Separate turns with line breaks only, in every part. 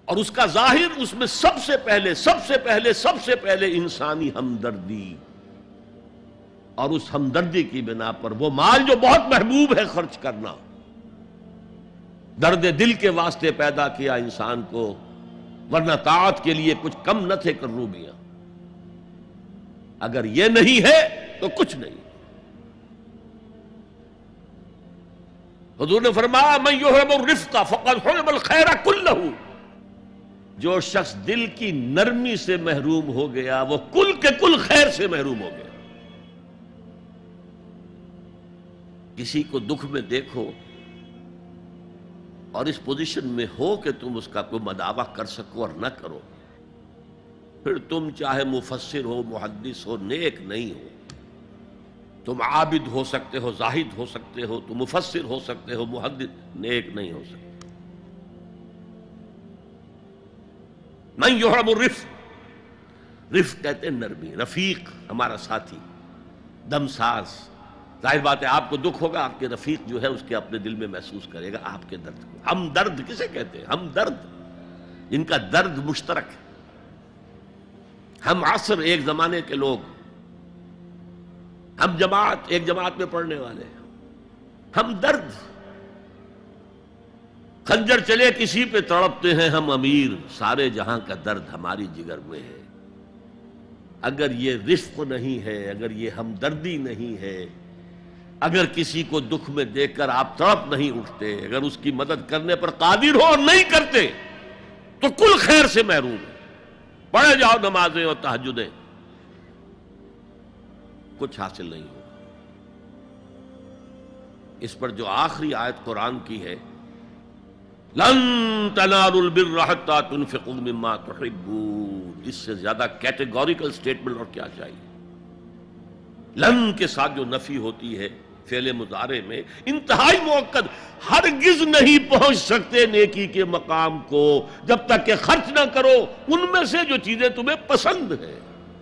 اور اس کا ظاہر اس میں سب سے پہلے انسانی ہمدردی، اور اس ہمدردی کی بنا پر وہ مال جو بہت محبوب ہے خرچ کرنا، درد دل کے واسطے پیدا کیا انسان کو، ورنہ طاعت کے لیے کچھ کم نہ تھے کروبیاں۔ اگر یہ نہیں ہے تو کچھ نہیں۔ حضور نے فرمایا من یحرم الرفق فقد حرم الخیر کلہ، جو شخص دل کی نرمی سے محروم ہو گیا وہ کل کے کل خیر سے محروم ہو گیا۔ کسی کو دکھ میں دیکھو اور اس پوزیشن میں ہو کہ تم اس کا کوئی مداوع کر سکو اور نہ کرو، پھر تم چاہے مفسر ہو، محدث ہو، نیک نہیں ہو۔ تم عابد ہو سکتے ہو، زاہد ہو سکتے ہو، تم مفسر ہو سکتے ہو، محدث، نیک نہیں ہو سکتے۔ من یحرم الرفق، رفق کہتے ہیں نرمی، رفیق ہمارا ساتھی، دمساز۔ ظاہر بات ہے آپ کو دکھ ہوگا، آپ کے رفیق جو ہے اس کے اپنے دل میں محسوس کرے گا آپ کے درد کو۔ ہم درد کسے کہتے ہیں؟ ہم درد، ان کا درد مشترک ہے۔ ہم عصر، ایک زمانے کے لوگ، ہم جماعت، ایک جماعت میں پڑھنے والے، ہم درد۔ خنجر چلے کسی پہ تڑپتے ہیں ہم امیر، سارے جہاں کا درد ہماری جگر میں ہے۔ اگر یہ رفق نہیں ہے، اگر یہ ہمدردی نہیں ہے، اگر کسی کو دکھ میں دیکھ کر آپ تڑپ نہیں اٹھتے، اگر اس کی مدد کرنے پر قادر ہو اور نہیں کرتے تو کل خیر سے محروم ہے۔ پڑھے جاؤ نمازیں اور تہجدیں، کچھ حاصل نہیں ہوگا۔ اس پر جو آخری آیت قرآن کی ہے، لن تنالوا البر حتى تنفقوا مما تحبون، اس سے زیادہ کیٹیگوریکل سٹیٹمنٹ اور کیا چاہیے؟ لن کے ساتھ جو نفی ہوتی ہے فعل مضارع میں، انتہائی مؤکد، ہرگز نہیں پہنچ سکتے نیکی کے مقام کو جب تک کہ خرچ نہ کرو ان میں سے جو چیزیں تمہیں پسند ہیں۔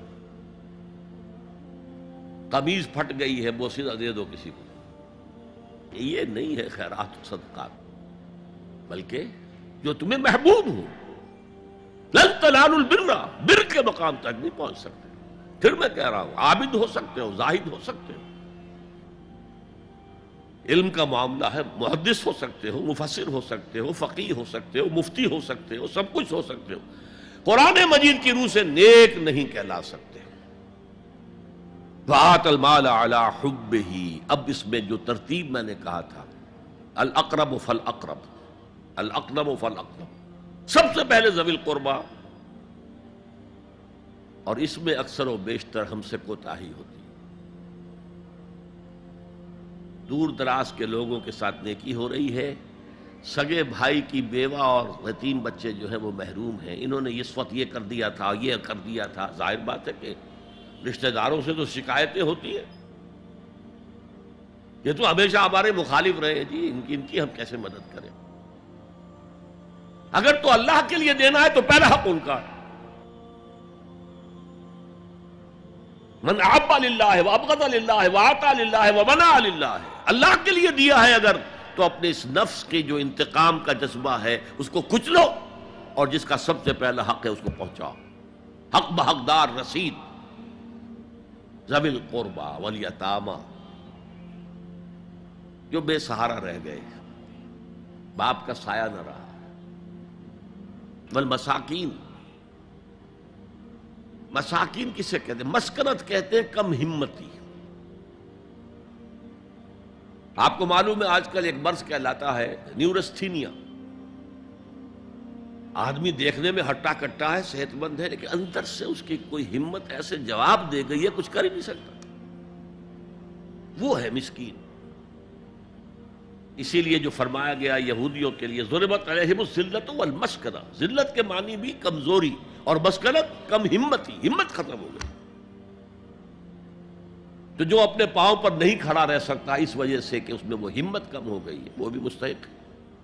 قمیض پھٹ گئی ہے، بوسیدہ دے دو کسی کو، یہ نہیں ہے خیرات و صدقات، بلکہ جو تمہیں محبوب ہو۔ لن تنالوا البر، بر کے مقام تک نہیں پہنچ سکتے۔ پھر میں کہہ رہا ہوں، عابد ہو سکتے ہو، زاہد ہو سکتے ہو، علم کا معاملہ ہے، محدث ہو سکتے ہو، مفسر ہو سکتے ہو، فقیہ ہو سکتے ہو، مفتی ہو سکتے ہو، سب کچھ ہو سکتے ہو، قرآن مجید کی روح سے نیک نہیں کہلا سکتے۔ وآت المال علی حبہ، اب اس میں جو ترتیب میں نے کہا تھا، الاقرب فالاقرب، الاقرب فالاقرب، سب سے پہلے ذوی القربیٰ، اور اس میں اکثر و بیشتر ہم سے کوتاہی ہوتی ہے۔ دور دراز کے لوگوں کے ساتھ نیکی ہو رہی ہے، سگے بھائی کی بیوہ اور یتیم بچے جو ہیں وہ محروم ہیں، انہوں نے اس وقت یہ کر دیا تھا، یہ کر دیا تھا۔ ظاہر بات ہے کہ رشتہ داروں سے تو شکایتیں ہوتی ہیں، یہ تو ہمیشہ ہمارے مخالف رہے ہیں جی، ان کی ہم کیسے مدد کریں؟ اگر تو اللہ کے لیے دینا ہے تو پہلا حق ان کا ہے۔ من احب للہ وابغض للہ واعطى للہ ومنع للہ، اللہ کے لیے دیا ہے اگر تو اپنے اس نفس کے جو انتقام کا جذبہ ہے اس کو کچلو، اور جس کا سب سے پہلا حق ہے اس کو پہنچاؤ۔ حق بحقدار رسید، ذوی القربى والیتامى، جو بے سہارا رہ گئے، باپ کا سایہ نہ رہا، والمساکین، مساکین کسے کہتے ہیں؟ مسکنت کہتے ہیں کم ہمتی۔ آپ کو معلوم ہے آج کل ایک مرض کہلاتا ہے نیورستھینیا، آدمی دیکھنے میں ہٹا کٹا ہے، صحت مند ہے، لیکن اندر سے اس کی کوئی ہمت ایسے جواب دے گئی ہے کچھ کر ہی نہیں سکتا، وہ ہے مسکین۔ اسی لیے جو فرمایا گیا یہودیوں کے لیے، ضربت علیہم الذلۃ والمسکنہ، ذلت کے معنی بھی کمزوری، اور مسکنت کم ہمتی، ہمت ختم ہو گئی۔ تو جو اپنے پاؤں پر نہیں کھڑا رہ سکتا اس وجہ سے کہ اس میں وہ ہمت کم ہو گئی ہے، وہ بھی مستحق ہے۔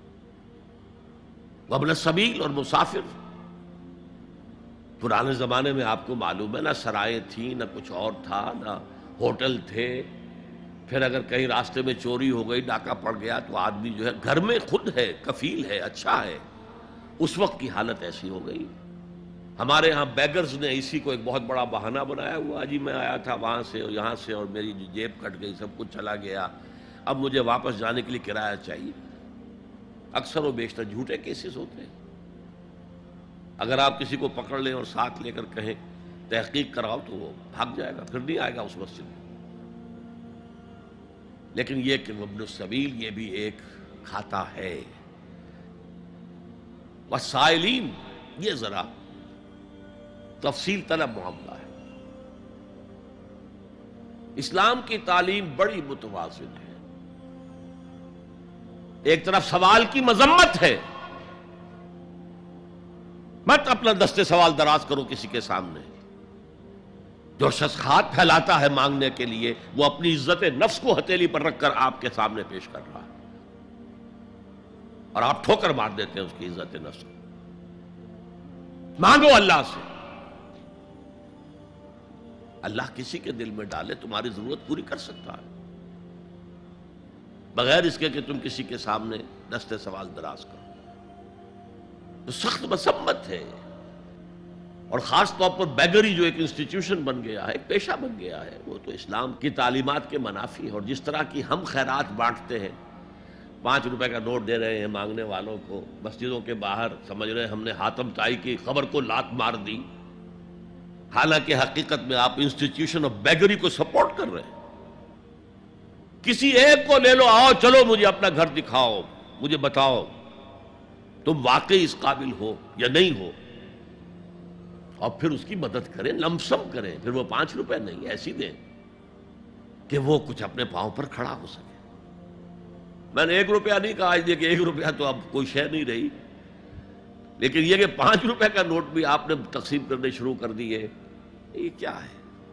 وابن السبیل، اور مسافر۔ پرانے زمانے میں آپ کو معلوم ہے نہ سرائیں تھیں، نہ کچھ اور تھا، نہ ہوٹل تھے، پھر اگر کہیں راستے میں چوری ہو گئی، ڈاکہ پڑ گیا، تو آدمی جو ہے گھر میں خود ہے، کفیل ہے، اچھا ہے، اس وقت کی حالت ایسی ہو گئی. ہمارے ہاں بیگرز نے اسی کو ایک بہت بڑا بہانہ بنایا ہوا، جی میں آیا تھا وہاں سے اور یہاں سے اور میری جیب کٹ گئی، سب کچھ چلا گیا، اب مجھے واپس جانے کے لیے کرایہ چاہیے. اکثر و بیشتر جھوٹے کیسز ہوتے ہیں. اگر آپ کسی کو پکڑ لیں اور ساتھ لے کر کہیں تحقیق کراؤ تو وہ بھاگ جائے گا، پھر نہیں آئے گا اس مسجد میں. لیکن یہ کہ ابن السبیل یہ بھی ایک کھاتا ہے. والسائلین یہ ذرا تفصیل طلب معاملہ ہے. اسلام کی تعلیم بڑی متوازن ہے. ایک طرف سوال کی مذمت ہے، مت اپنا دستے سوال دراز کرو کسی کے سامنے. جو شخص ہاتھ پھیلاتا ہے مانگنے کے لیے وہ اپنی عزت نفس کو ہتھیلی پر رکھ کر آپ کے سامنے پیش کر رہا ہے، اور آپ ٹھوکر مار دیتے ہیں اس کی عزت نفس کو. مانگو اللہ سے. اللہ کسی کے دل میں ڈالے تمہاری ضرورت پوری کر سکتا ہے، بغیر اس کے کہ تم کسی کے سامنے دستے سوال دراز کرو. تو سخت مذمت ہے. اور خاص طور پر بیگری جو ایک انسٹیٹیوشن بن گیا ہے، ایک پیشہ بن گیا ہے، وہ تو اسلام کی تعلیمات کے منافی ہے. اور جس طرح کی ہم خیرات بانٹتے ہیں، 5 روپے کا نوٹ دے رہے ہیں مانگنے والوں کو مسجدوں کے باہر، سمجھ رہے ہیں ہم نے حاتم طائی کی خبر کو لات مار دی، حالانکہ حقیقت میں آپ انسٹیٹیوشن آف بیگری کو سپورٹ کر رہے ہیں. کسی ایک کو لے لو، آؤ چلو مجھے اپنا گھر دکھاؤ، مجھے بتاؤ تم واقعی اس قابل ہو یا نہیں ہو، اور پھر اس کی مدد کریں، لمسم کریں. پھر وہ 5 روپے نہیں ایسی دیں کہ وہ کچھ اپنے پاؤں پر کھڑا ہو سکے. میں نے 1 روپیہ نہیں کہا آج کہ 1 روپیہ تو اب کوئی شے نہیں رہی، لیکن یہ کہ 5 روپے کا نوٹ بھی آپ نے تقسیم کرنے شروع کر دیے، یہ کیا ہے؟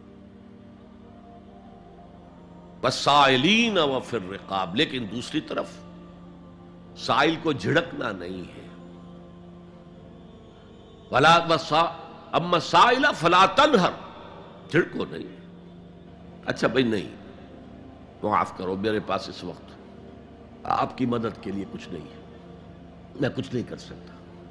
والسائلین وفی الرقاب. لیکن دوسری طرف سائل کو جھڑکنا نہیں ہے. اما السائل فلا تنہر، جھڑکو نہیں. اچھا بھائی نہیں، معاف کرو میرے پاس اس وقت آپ کی مدد کے لیے کچھ نہیں ہے، میں کچھ نہیں کر سکتا.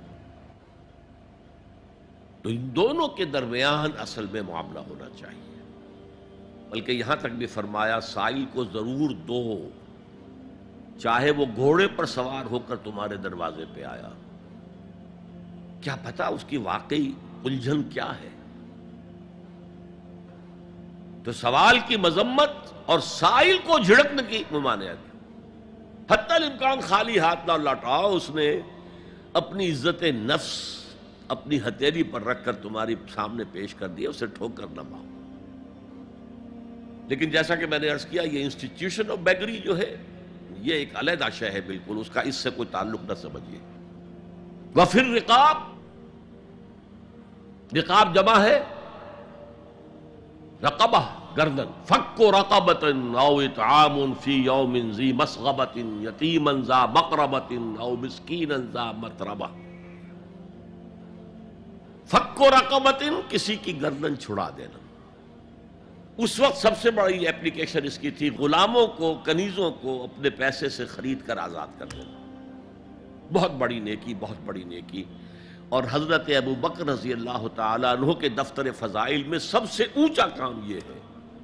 تو ان دونوں کے درمیان اصل میں معاملہ ہونا چاہیے. بلکہ یہاں تک بھی فرمایا سائل کو ضرور دو، چاہے وہ گھوڑے پر سوار ہو کر تمہارے دروازے پہ آیا. کیا پتا اس کی واقعی الجھن کیا ہے. تو سوال کی مذمت اور سائل کو جھڑکنے کی ممانعت. حتی الامکان خالی ہاتھ نہ لوٹاؤ. اس نے اپنی عزت نفس اپنی ہتھیلی پر رکھ کر تمہاری سامنے پیش کر دیا، اسے ٹھوکر نہ مارو. لیکن جیسا کہ میں نے عرض کیا، یہ انسٹیٹیوشن آف بیگری جو ہے یہ ایک علیحدہ شے ہے بالکل، اس کا اس سے کوئی تعلق نہ سمجھیے. وفی الرقاب، رقاب جمع ہے رقبہ، گردن. فک رقبۃ او اطعام فی یوم ذی مسغبۃ یتیما ذا مقربۃ او مسکینا ذا متربہ. فک رقبۃ، کسی کی گردن چھڑا دینا. اس وقت سب سے بڑی اپلیکیشن اس کی تھی غلاموں کو، کنیزوں کو اپنے پیسے سے خرید کر آزاد کر دینا. بہت بڑی نیکی، بہت بڑی نیکی. اور حضرت ابو بکر رضی اللہ تعالیٰ عنہ کے دفتر فضائل میں سب سے اونچا کام یہ ہے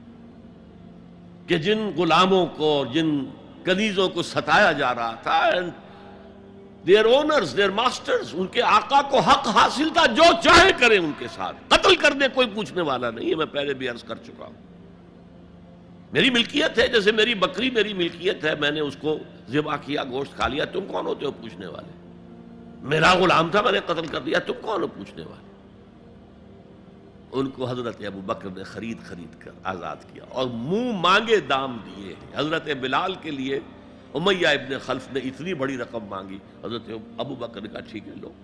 کہ جن غلاموں کو، جن کنیزوں کو ستایا جا رہا تھا، their owners, their masters، ان کے آقا کو حق حاصل تھا، جو چاہے کریں ان کے ساتھ، قتل کرنے کوئی پوچھنے والا نہیں ہے. میں پہلے بھی عرض کر چکا ہوں، میری ملکیت ہے، جیسے میری بکری میری ملکیت ہے، میں نے اس کو ذبح کیا، گوشت کھا لیا، تم کون ہوتے ہو پوچھنے والے؟ میرا غلام تھا، میں نے قتل کر دیا، تم کون ہو پوچھنے والے؟ ان کو حضرت ابو بکر نے خرید کر آزاد کیا اور منہ مانگے دام دیے. حضرت بلال کے لیے امیہ ابن خلف نے اتنی بڑی رقم مانگی، حضرت ابو بکر نے کہا ٹھیک ہے لو.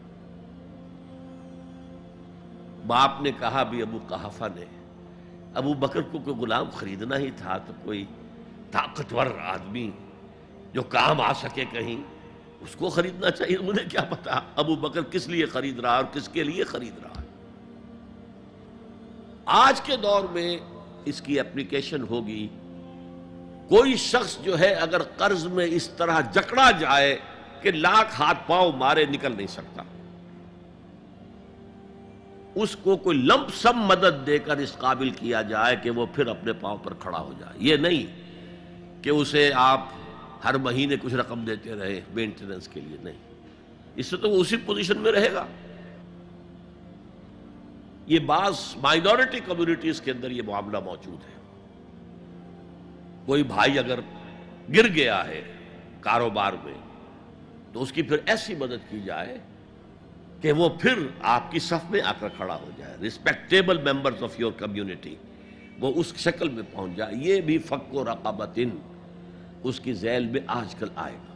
باپ نے کہا بھی ابو قحافہ نے، ابو بکر کو کوئی غلام خریدنا ہی تھا تو کوئی طاقتور آدمی جو کام آ سکے کہیں، اس کو خریدنا چاہیے. مجھے کیا پتا ابو بکر کس لیے خرید رہا اور کس کے لیے خرید رہا. آج کے دور میں اس کی اپلیکیشن ہوگی. کوئی شخص جو ہے اگر قرض میں اس طرح جکڑا جائے کہ لاکھ ہاتھ پاؤں مارے نکل نہیں سکتا، اس کو کوئی لمپ سم مدد دے کر اس قابل کیا جائے کہ وہ پھر اپنے پاؤں پر کھڑا ہو جائے. یہ نہیں کہ اسے آپ ہر مہینے کچھ رقم دیتے رہے مینٹیننس کے لیے، نہیں، اس سے تو وہ اسی پوزیشن میں رہے گا. یہ بعض مائنورٹی کمیونٹیز کے اندر یہ معاملہ موجود ہے. کوئی بھائی اگر گر گیا ہے کاروبار میں تو اس کی پھر ایسی مدد کی جائے کہ وہ پھر آپ کی صف میں آ کر کھڑا ہو جائے. Respectable members of your community وہ اس شکل میں پہنچ جائے. یہ بھی فک و رقبۃ اس کی ذیل میں آج کل آئے گا.